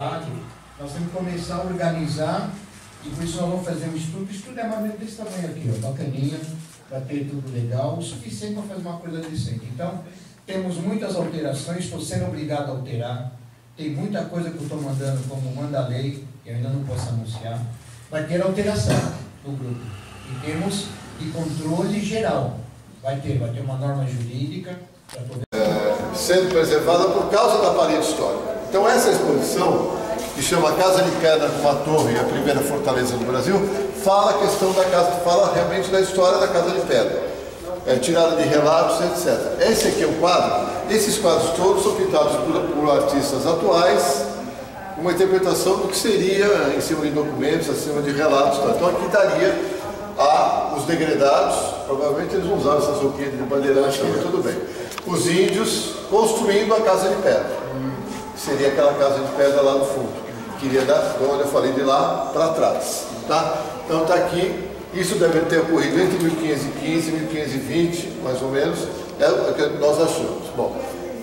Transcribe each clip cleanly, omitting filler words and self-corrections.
Nós temos que começar a organizar e por isso nós vamos fazer um estudo. O estudo é mais ou menos desse tamanho aqui, ó, bacaninha, para ter tudo legal, o suficiente para fazer uma coisa decente. Então, temos muitas alterações, estou sendo obrigado a alterar. Tem muita coisa que eu estou mandando, como manda a lei, que eu ainda não posso anunciar. Vai ter alteração no grupo, em termos de controle geral. Vai ter uma norma jurídica para poder... sendo preservada por causa da parede histórica. Então essa exposição, que chama Casa de Pedra com uma torre, a primeira fortaleza do Brasil, fala a questão da casa, fala realmente da história da Casa de Pedra, tirada de relatos, etc. Esse aqui é o quadro. Esses quadros todos são pintados por artistas atuais, uma interpretação do que seria em cima de documentos, em cima de relatos. Então aqui daria os degredados, provavelmente eles usavam essas roupinhas de bandeirante, tudo bem. Os índios construindo a Casa de Pedra. Seria aquela Casa de Pedra lá no fundo. Queria dar, como eu falei, de lá para trás. Tá? Então está aqui. Isso deve ter ocorrido entre 1515 e 1520, mais ou menos. É o que nós achamos. Bom,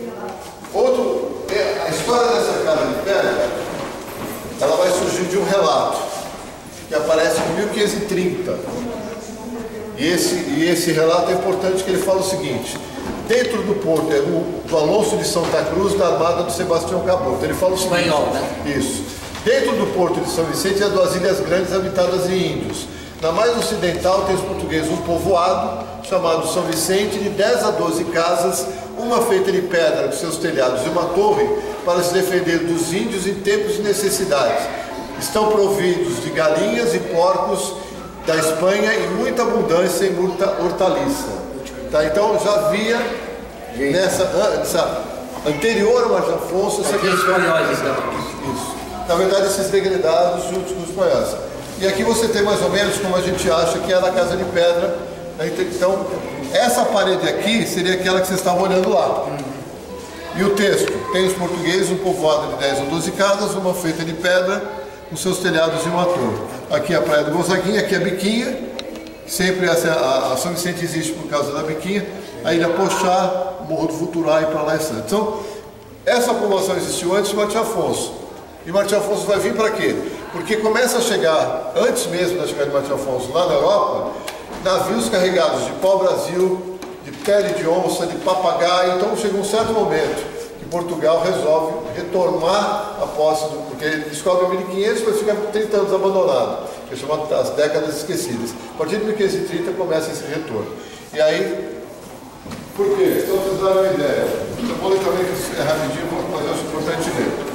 a história dessa Casa de Pedra, ela vai surgir de um relato que aparece em 1530. E esse relato é importante, que ele fala o seguinte: dentro do porto é do Alonso de Santa Cruz, da armada do Sebastião Cabot. Ele fala o seguinte: espanhol, né? Isso. Dentro do porto de São Vicente é duas ilhas grandes habitadas de índios. Na mais ocidental tem os portugueses um povoado chamado São Vicente, de 10 a 12 casas, uma feita de pedra com seus telhados e uma torre para se defender dos índios em tempos de necessidade. Estão providos de galinhas e porcos da Espanha em muita abundância e muita hortaliça. Tá? Então já havia nessa anterior ao Martim Afonso essa questão. Isso. Na verdade, esses degredados juntos com os espanhóis. E aqui você tem mais ou menos como a gente acha que era a Casa de Pedra. Então, essa parede aqui seria aquela que vocês estavam olhando lá. E o texto: tem os portugueses um povoado de 10 ou 12 casas, uma feita de pedra, com seus telhados e uma torre. Aqui é a Praia do Gonzaguinha, aqui é a Biquinha. Sempre a São Vicente existe por causa da Biquinha. A Ilha Pochá, Morro do Futurá e para lá e Santos. Então, essa povoação existiu antes de Martim Afonso. E Martim Afonso vai vir para quê? Porque começa a chegar, antes mesmo da chegada de Martim Afonso lá na Europa, navios carregados de pau-brasil, de pele de onça, de papagaio. Então chega um certo momento que Portugal resolve retornar a posse, porque ele descobre em 1500, mas fica 30 anos abandonado, que é chamado as décadas esquecidas. A partir de 1530 começa esse retorno. E aí, por quê? Então vocês darem uma ideia. Eu vou ler também, que é rapidinho, mas eu acho importante ler.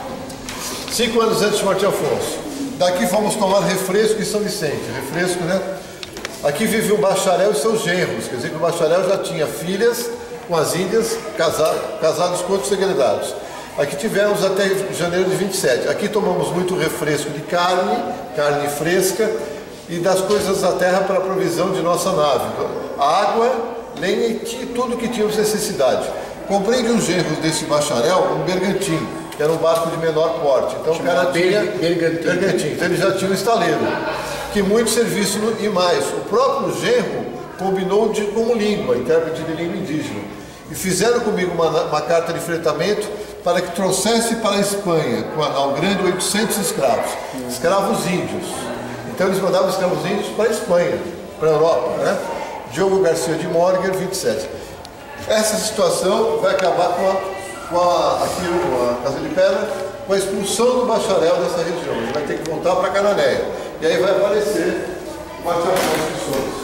5 anos antes de Martim Afonso. Daqui fomos tomar refresco em São Vicente. Refresco, né? Aqui vive o bacharel e seus genros. Quer dizer que o bacharel já tinha filhas com as índias, casados com outros segredados. Aqui tivemos até janeiro de 27. Aqui tomamos muito refresco de carne fresca e das coisas da terra para a provisão de nossa nave. Água, lenha e tudo que tínhamos necessidade. Comprei de um genro desse bacharel um bergantim, que era um barco de menor porte. Então o cara tinha bergantim. Então ele já tinha um estaleiro, que muito serviço e mais. O próprio genro combinou como língua, intérprete de língua indígena. E fizeram comigo uma carta de fretamento para que trouxesse para a Espanha, ao grande, 800 escravos. Escravos índios. Então eles mandavam escravos índios para a Espanha, para a Europa, né? Diogo Garcia de Morger, 27. Essa situação vai acabar com a Casa de Pedra, com a expulsão do bacharel dessa região. Ele vai ter que voltar para Cananéia. E aí vai aparecer Martim Afonso de Souza.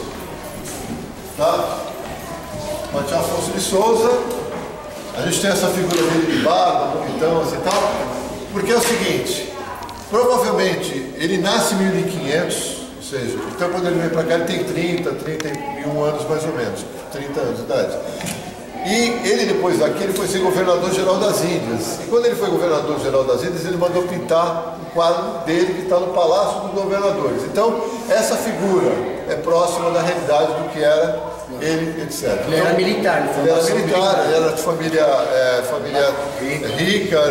Tá? Martim Afonso de Souza. A gente tem essa figura dele de barba, bonitão, assim e tal. Porque é o seguinte: provavelmente ele nasce em 1500, ou seja, então quando ele vem para cá ele tem 31 anos mais ou menos, 30 anos de idade. E ele, depois daqui, ele foi ser governador-geral das Índias. E quando ele foi governador-geral das Índias, ele mandou pintar um quadro dele que está no Palácio dos Governadores. Então, essa figura é próxima da realidade do que era ele, etc. Ele era militar, ele era militar, ele era de família rica,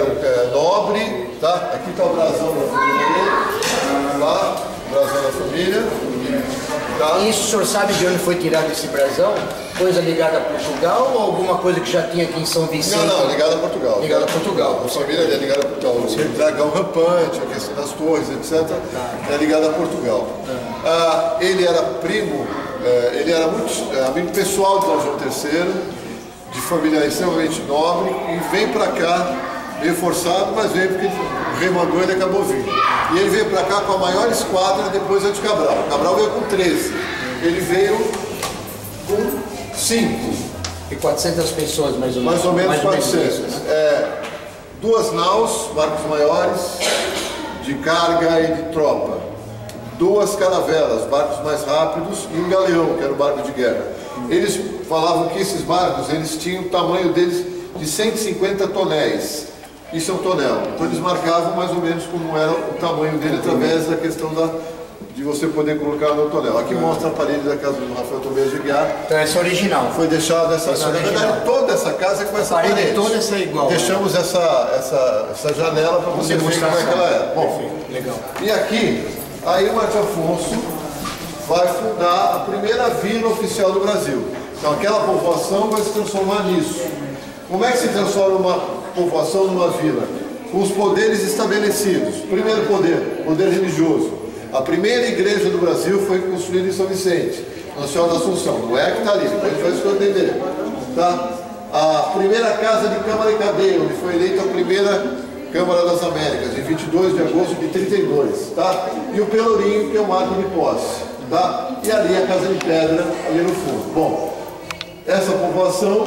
nobre. Tá? Aqui está o brasão da família dele. Lá, o brasão da família. Tá? E isso o senhor sabe de onde foi tirado esse brasão? Coisa ligada a Portugal ou alguma coisa que já tinha aqui em São Vicente? Não, ligada a Portugal. Ligada a Portugal. A família é ligada a Portugal. O dragão rampante, a questão das torres, etc. É ligada a Portugal. Ele era primo, ele era muito amigo pessoal de Dom João III, de família extremamente nobre, e vem para cá, meio forçado, mas veio porque o rei mandou, ele acabou vindo. E ele veio para cá com a maior esquadra depois de Cabral. Cabral veio com 13. Ele veio com 5. E 400 pessoas, mais ou menos. Mais ou menos 400. Né? 2 naus, barcos maiores, de carga e de tropa. 2 caravelas, barcos mais rápidos, e um galeão, que era o barco de guerra. Eles falavam que esses barcos, eles tinham o tamanho deles de 150 tonéis. Isso é um tonel. Então eles marcavam mais ou menos como era o tamanho dele através da questão de você poder colocar no tonel. Aqui mostra a parede da casa do Rafael Tobias de Guiar. Então essa é original. Foi deixada essa. Na verdade, toda essa casa é com essa parede. Toda essa é igual. Deixamos essa janela para você ver como é que ela é. Bom, legal. E aqui, aí o Martim Afonso vai fundar a primeira vila oficial do Brasil. Então aquela povoação vai se transformar nisso. Como é que se transforma uma povoação numa vila? Com os poderes estabelecidos. Primeiro poder religioso. A primeira igreja do Brasil foi construída em São Vicente, Nossa Senhora da Assunção. Não é que está ali, depois a gente vai esconder. Tá? A primeira casa de Câmara e Cadeia, onde foi eleita a primeira Câmara das Américas, em 22 de agosto de 32. Tá? E o Pelourinho, que é o marco de posse. Tá? E ali a Casa de Pedra, ali no fundo. Bom, essa povoação,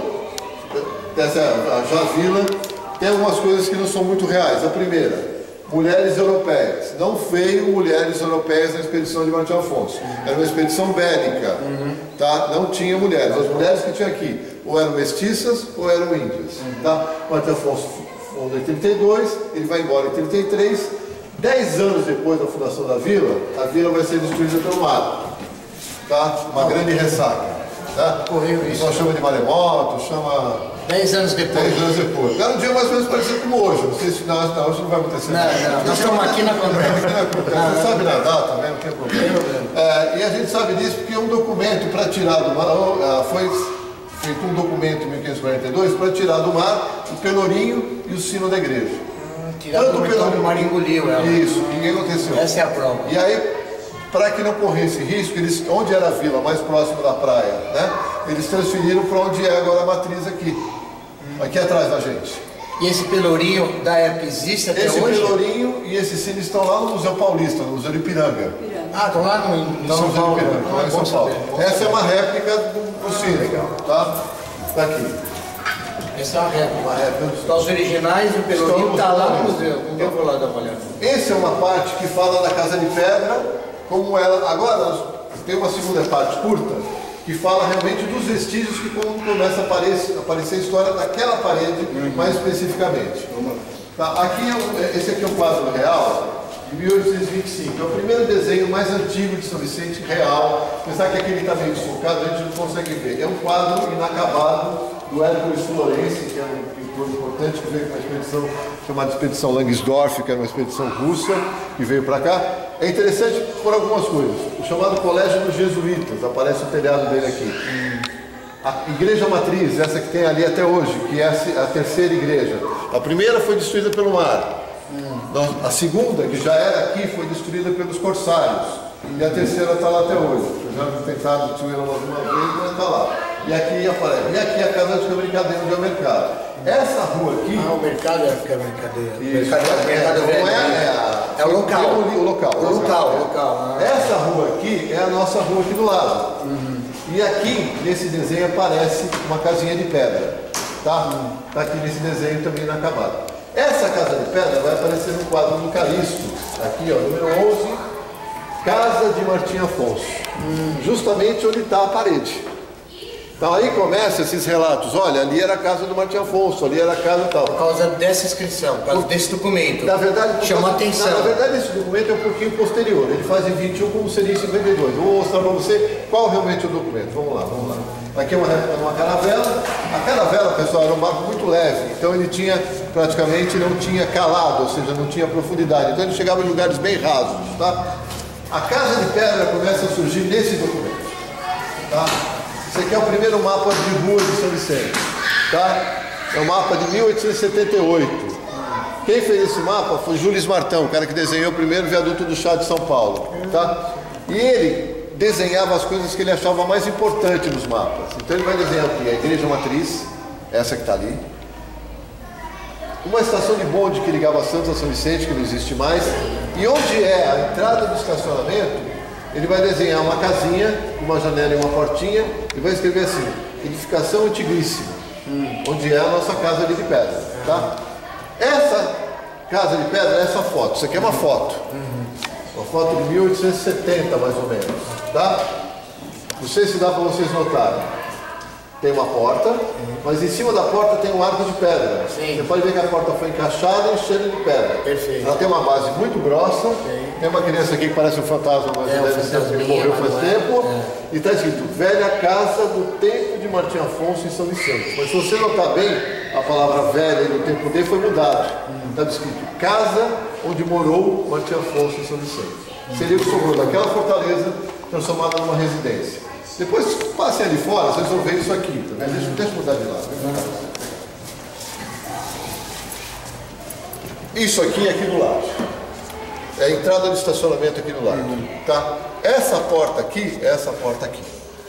a Javila, tem algumas coisas que não são muito reais. A primeira, mulheres europeias. Não veio mulheres europeias na expedição de Martim Afonso. Era uma expedição bélica. Tá? Não tinha mulheres. As mulheres que tinha aqui ou eram mestiças ou eram índias. Tá? Martim Afonso fundou em 32, ele vai embora em 33. 10 anos depois da fundação da vila, a vila vai ser destruída pelo mar. Tá? Uma grande ressaca. Tá? Correu isso. Nós chama de maremoto, chama... 10 anos depois. 10 anos depois. Era um dia mais ou menos parecido como hoje. Não sei se hoje não vai acontecer. Não. Nós estamos aqui na conversa. Você sabe nadar também, não tem problema. E a gente sabe disso porque um documento para tirar do mar, foi feito um documento em 1542 para tirar do mar o pelourinho e o sino da igreja. Tirado do pelourinho, o mar engoliu ela. Isso, ninguém aconteceu. Essa é a prova. E aí, para que não corresse risco, eles, onde era a vila, mais próximo da praia, né? Eles transferiram para onde é agora a matriz aqui. Aqui atrás da gente. E esse pelourinho da época existe até hoje? Esse pelourinho e esse sino estão lá no Museu Paulista, no Museu de Ipiranga. Estão lá no São Paulo. Lá em São Paulo. Essa é uma réplica do sino. Legal. Tá? Tá aqui. Essa é uma réplica. Está os originais e o pelourinho está lá no museu. Eu vou lá dar uma olhada. Essa é uma parte que fala da Casa de Pedra, como ela... Agora tem uma segunda parte curta, que fala realmente dos vestígios que começa a aparecer a história daquela parede, mais especificamente. Tá, aqui esse aqui é o quadro real, de 1825. É o primeiro desenho mais antigo de São Vicente real. Apesar que aqui ele está meio desfocado, a gente não consegue ver. É um quadro inacabado do Hércules Florense, que é um pintor importante, que veio com uma expedição chamada Expedição Langsdorff, que era uma expedição russa, que veio para cá. É interessante por algumas coisas. O chamado Colégio dos Jesuítas, aparece o telhado dele aqui. A igreja matriz, essa que tem ali até hoje, que é a terceira igreja. A primeira foi destruída pelo mar. A segunda, que já era aqui, foi destruída pelos corsários. E a terceira está lá até hoje. Eu já tentado destruí-la alguma vez, mas está lá. E aqui aparece. E aqui a casa de brincadeira, onde é o mercado. Essa rua aqui... o mercado é a brincadeira. Isso, Não é o local. O local. Essa rua aqui é a nossa rua aqui do lado. E aqui, nesse desenho, aparece uma casinha de pedra. Tá? Tá aqui nesse desenho também inacabado. Essa casa de pedra vai aparecer no quadro do Calixto. Aqui, ó, número 11, Casa de Martim Afonso. Justamente onde está a parede. Então aí começam esses relatos, olha, ali era a casa do Martim Afonso, ali era a casa tal. Por causa dessa inscrição, por causa desse documento. Na verdade, chama atenção. Na verdade, esse documento é um pouquinho posterior. Ele faz em 21 como seria em 52. Vou mostrar para você qual realmente é o documento. Vamos lá. Aqui é uma caravela. A caravela, pessoal, era um barco muito leve. Então ele tinha, praticamente, não tinha calado, ou seja, não tinha profundidade. Então ele chegava em lugares bem rasos, tá? A Casa de Pedra começa a surgir nesse documento. Tá? Esse aqui é o primeiro mapa de rua de São Vicente. Tá? É um mapa de 1878. Quem fez esse mapa foi Júlio Martão, o cara que desenhou o primeiro viaduto do chá de São Paulo. Tá? E ele desenhava as coisas que ele achava mais importantes nos mapas. Então ele vai desenhar aqui a Igreja Matriz, essa que está ali. Uma estação de bonde que ligava Santos a São Vicente, que não existe mais. E onde é a entrada do estacionamento, ele vai desenhar uma casinha, uma janela e uma portinha, e vai escrever assim, edificação antiguíssima, onde é a nossa casa ali de pedra. Tá? Essa casa de pedra é essa foto. Isso aqui é uma foto. Uma foto de 1870, mais ou menos. Tá? Não sei se dá para vocês notarem. Tem uma porta, mas em cima da porta tem um arco de pedra. Sim. Você pode ver que a porta foi encaixada e cheia de pedra. Perfeito. Ela tem uma base muito grossa. Tem uma criança aqui que parece um fantasma, mas deve ser porque ele morreu faz tempo. E está escrito, velha casa do tempo de Martim Afonso em São Vicente. Mas se você notar bem, a palavra velha e do tempo dele foi mudado. Está escrito, casa onde morou Martim Afonso em São Vicente. Seria o que sobrou daquela fortaleza transformada numa residência. Depois passem ali fora, vocês vão ver isso aqui. Tá? Deixa eu mudar de lado. Isso aqui é aqui do lado. É a entrada do estacionamento aqui do lado. Tá? Essa porta aqui é essa porta aqui.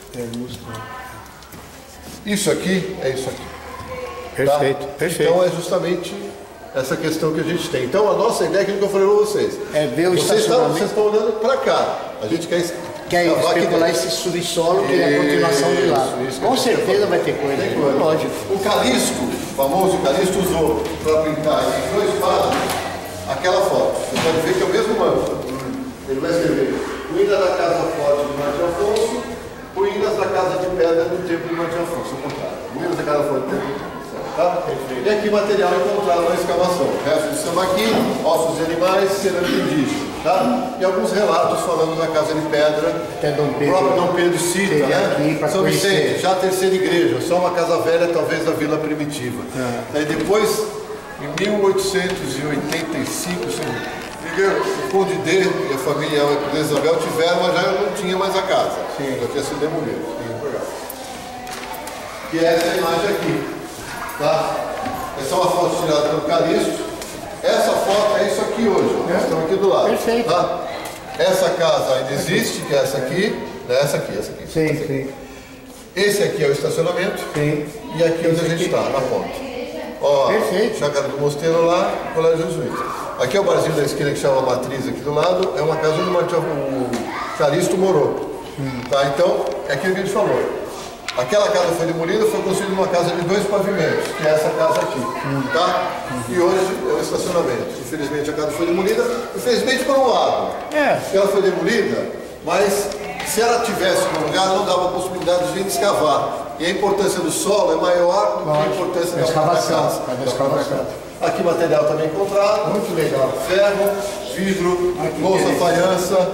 Isso aqui é isso aqui. Perfeito, tá? perfeito. Então é justamente essa questão que a gente tem. Então a nossa ideia, aquilo que eu falei para vocês. É ver o estacionamento. Vocês estão olhando para cá. A gente quer especular esse subsolo que é a continuação de lá. Com certeza vai ter coisa. Lógico. O Calixto, o famoso Calixto, usou para pintar esses dois quadros aquela foto. Você pode ver que é o mesmo mapa. Ele vai escrever ruínas da casa forte de Martim Afonso, ruínas da casa de pedra do tempo de Martim Afonso. Ao contrário. Ruínas da casa forte do tempo de Martim Afonso. Tá? E aqui material encontrado na escavação. Restos de sambaqui, ossos de animais, cerâmica indígena. Tá? E alguns relatos falando da casa de pedra. Até Dom Pedro. O próprio Dom Pedro cita, né? São Vicente, já a terceira igreja, só uma casa velha, talvez da vila primitiva. Aí depois, em 1885, o Conde D e a família de Isabel tiveram, mas já não tinha mais a casa. Já tinha sido demolido. E essa é a imagem aqui. Tá? Essa é uma foto tirada pelo Calixto. Essa foto é isso aqui hoje. Nós estamos aqui do lado. Perfeito. Tá? Essa casa ainda existe, que é essa aqui. Essa aqui. Sim. Esse aqui é o estacionamento. Sim. E aqui onde a gente está, na ponta. Ó, perfeito. Chácara do Mosteiro lá, Colégio Jesuíta. Aqui é o barzinho da esquina que chama Matriz aqui do lado. É uma casa onde o Calixto morou. Tá? Então, é aquilo que a gente falou. Aquela casa foi demolida, foi construída uma casa de 2 pavimentos, que é essa casa aqui, tá? E hoje é o estacionamento. Infelizmente a casa foi demolida, infelizmente por um lado. Porque ela foi demolida, mas se ela tivesse no lugar, não dava a possibilidade de a gente escavar. E a importância do solo é maior do que a importância da escavação. Aqui material também encontrado. Muito legal. Ferro, vidro, louça, faiança.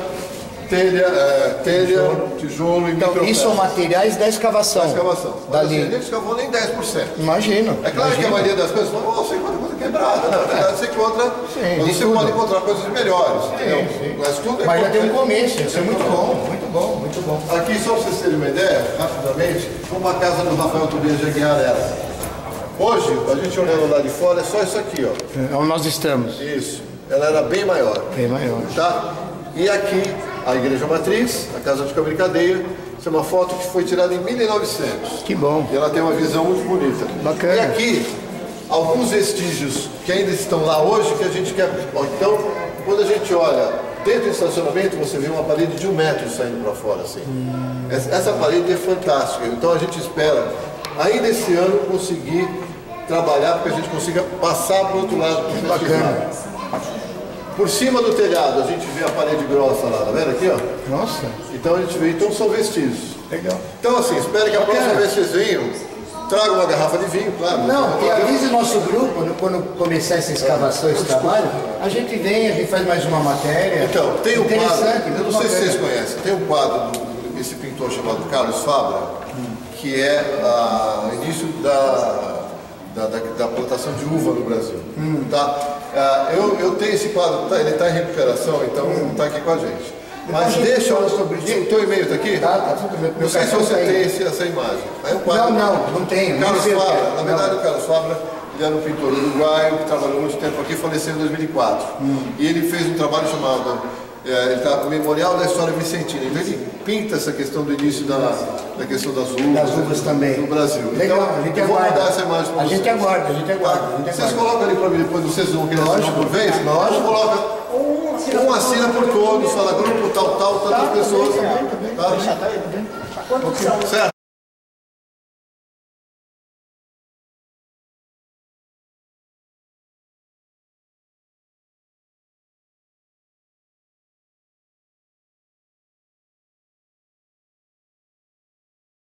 Telha, tijolo e então, isso são materiais da escavação. Dali. Ele escavou nem 10%. Imagino. É claro que a maioria das coisas, você encontra coisa quebrada. Na verdade, você encontra. Mas você pode encontrar coisas melhores. Sim. Mas tudo é mas já tem um começo. Isso é muito bom. Muito bom. Aqui, só para vocês terem uma ideia, rapidamente, como a casa do Rafael Tobias de Aguiar era. Hoje, a gente olhando lá de fora, é só isso aqui, ó. Onde nós estamos. Isso. Ela era bem maior. Bem maior. Tá? E aqui, a Igreja Matriz, a Casa de Câmara e Cadeia. Isso é uma foto que foi tirada em 1900. Que bom. E ela tem uma visão muito bonita. Bacana. E aqui, alguns vestígios que ainda estão lá hoje, que a gente quer... Então, quando a gente olha dentro do estacionamento, você vê uma parede de 1 metro saindo para fora, assim. Essa parede é fantástica. Então, a gente espera, ainda esse ano, conseguir trabalhar para que a gente consiga passar para o outro lado. Bacana. Por cima do telhado a gente vê a parede grossa lá, tá vendo aqui, ó? Nossa. Então a gente vê, então são vestígios. Legal. Então assim, espero que a próxima vez que vocês venham, tragam uma garrafa de vinho, claro. Não, e avise o nosso grupo, quando começar essa escavação, esse trabalho, a gente vem, a gente faz mais uma matéria. Então, tem um quadro, eu não sei se vocês conhecem. conhecem, tem um quadro desse pintor chamado Carlos Fabra, que é o início da plantação de uva no Brasil. Tá? Eu tenho esse quadro, ele está em recuperação, então não está aqui com a gente. Mas deixa eu... O teu e-mail está aqui? Tá tudo bem. Não sei se você tem essa imagem. Aí Não tenho. Carlos Fabra, na verdade o Carlos Fabra, ele era um pintor uruguaio que trabalhou muito tempo aqui, faleceu em 2004. E ele fez um trabalho chamado o Memorial da História Vicentina. Então ele pinta essa questão do início da questão das uvas. Das uvas também. No Brasil. Legal, então, a gente eu vou aguarda. mandar essa imagem para vocês. A gente aguarda. Vocês colocam ali para mim depois do Sezum, que ele assina por vez? Nós coloca um assina por todos, fala grupo tal, tantas pessoas. Tá bem. Certo?